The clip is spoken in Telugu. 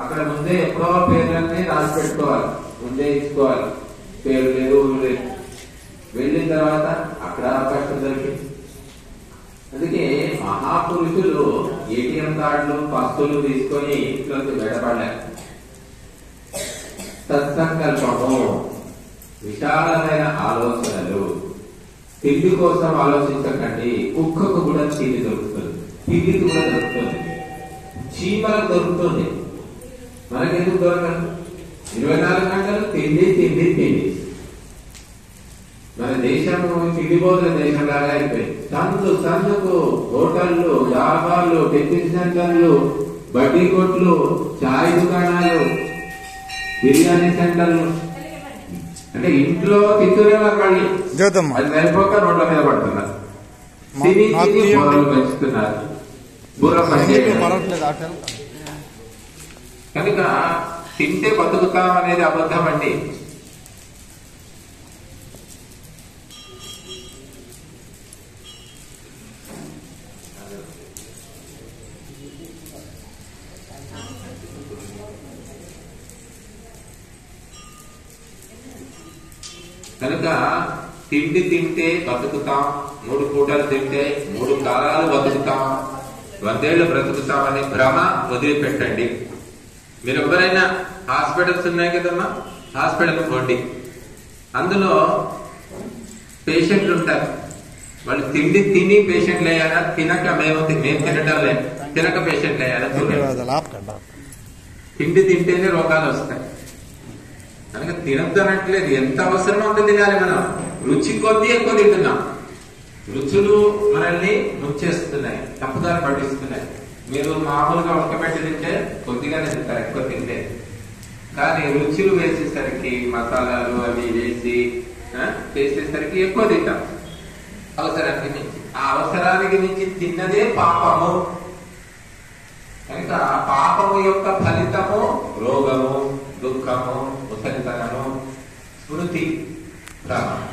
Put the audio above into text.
అక్కడ ముందే ఎప్పుడో పేర్లన్నీ రాసి పెట్టుకోవాలి, ముందే ఇచ్చుకోవాలి. పేరు లేదు, ఊరు లేదు. వెళ్ళిన తర్వాత అక్కడ అవకాశం దొరికింది. అందుకే మహాపురుషులు ఏటీఎం కార్డులు పస్తులు తీసుకొని ఇంట్లోకి బయటపడలేరు. సత్సంకల్పము, విశాలమైన ఆలోచనలు. తిండి కోసం ఆలోచించకండి. కుక్కకు కూడా తిండి దొరుకుతుంది, పిల్లికి కూడా దొరుకుతుంది, చీమలకు దొరుకుతుంది. మనకెందుకు దొరకదు? 24 గంటలు తిండి తిండి తిండి. మన దేశము తిండిపోతున్న దేశంలాగా అయిపోయింది. సందు సందుకు హోటళ్లు, డాబాలు, టిఫిన్ సెంటర్లు, బడ్డీ కొట్లు, చాయ్ దుకాణాలు, బిర్యానీ సెంటర్లు. అంటే ఇంట్లో తింటూనే మళ్ళీ అది సరిపోక రోడ్ల మీద పడుతున్నారు. తిని తిని బుర్రలు పెంచుతున్నారు. బుర్ర పనిచేయడం. కనుక తింటే బతుకుతాం అనేది అబద్ధం అండి. కనుక తిండి తింటే బతుకుతాం, 3 పూటలు తింటే 3 కాలాలు బతుకుతాం, 100 ఏళ్ళు బ్రతుకుతామని భ్రమ వదిలిపెట్టండి. మీరు ఎవరైనా హాస్పిటల్స్ ఉన్నాయి కదమ్మా, హాస్పిటల్ పోండి. అందులో పేషెంట్లు ఉంటారు. వాళ్ళు తిండి తిని పేషెంట్లు అయ్యారా, తినక మేము తినడం లేదు, తినక పేషెంట్లు అయ్యారా చూడండి. తిండి తింటేనే రోగాలు వస్తాయి. కనుక తినద్దు అనట్లేదు, ఎంత అవసరమో అంత తినాలి. మనం రుచి కొద్దీ ఎక్కువ తింటున్నాం. రుచులు మనల్ని ముంచేస్తున్నాయి, తప్పుదారి పట్టిస్తున్నాయి. మీరు మామూలుగా ఉడకబెట్టి తింటే కొద్దిగానే తింటారు, ఎక్కువ తింటే. కానీ రుచులు వేసేసరికి, మసాలాలు అవి వేసి చేసేసరికి ఎక్కువ తింటాం అవసరానికి మించి. ఆ అవసరానికి మించి తిన్నదే పాపము. కనుక పాపము యొక్క ఫలితము రోగము, దుఃఖము, ముసలితనము, స్మృతి, భ్రమ.